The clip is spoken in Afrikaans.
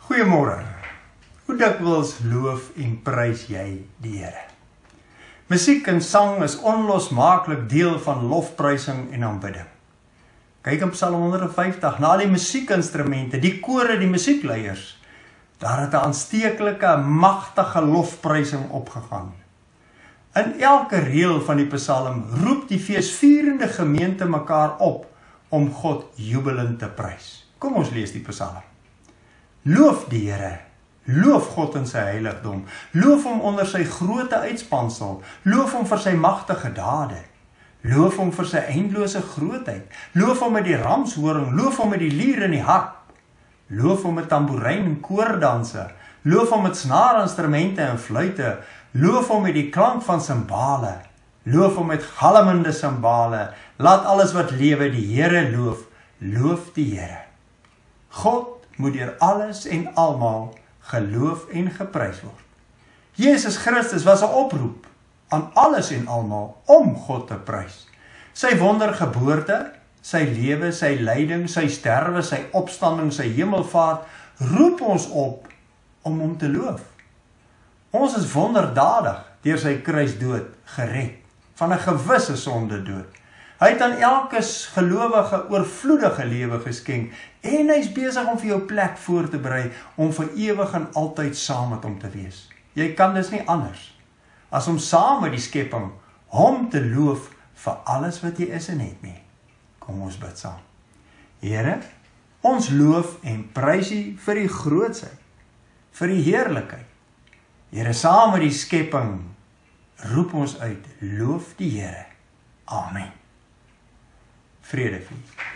Goeiemôre. Hoe dikwels loof en prys jy die Here? Musiek en sang is onlosmaaklik deel van lofprysing en aanbidding. Kyk in Psalm 150, na die musiekinstrumente, die kore, die musiekleiers, daar het 'n aansteeklike, magtige lofprysing opgegaan. In elke reël van die Psalm roep die feesvierende gemeente mekaar op om God jubelend te prys. Kom ons lees die Psalm. Loof die Here, loof God in sy heiligdom, loof hom onder sy groote uitspansel, loof hom vir sy magtige dade, loof hom vir sy eindelose grootheid, loof hom met die ramshoring, loof hom met die lier en die harp, loof hom met tamboerijn en koordanse, loof hom met snaarinstrumente en fluite, loof hom met die klank van simbale, loof hom met galmende simbale, laat alles wat lewe die Here loof, loof die Here. God moet deur alles en almal geloof en geprys word. Jesus Christus was 'n oproep aan alles en almal om God te prys. Sy wondergeboorte, sy lewe, sy lyding, sy sterwe, sy opstanding, sy hemelvaart, roep ons op om hom te loof. Ons is wonderdadig deur sy kruisdood gered, van 'n gewisse sondedood. Hy het aan elke gelowige oorvloedige lewe geskenk en hy's besig om vir jou plek voor te berei om vir ewig en altyd saam met hom te wees. Jy kan dus nie anders as om saam met die skepping hom te loof vir alles wat jy is en het nie. Kom ons bid saam. Here, ons loof en prys U vir die grootsheid, vir die heerlikheid. Here, saam met die skepping roep ons uit, loof die Here. Amen. Vrede vir u.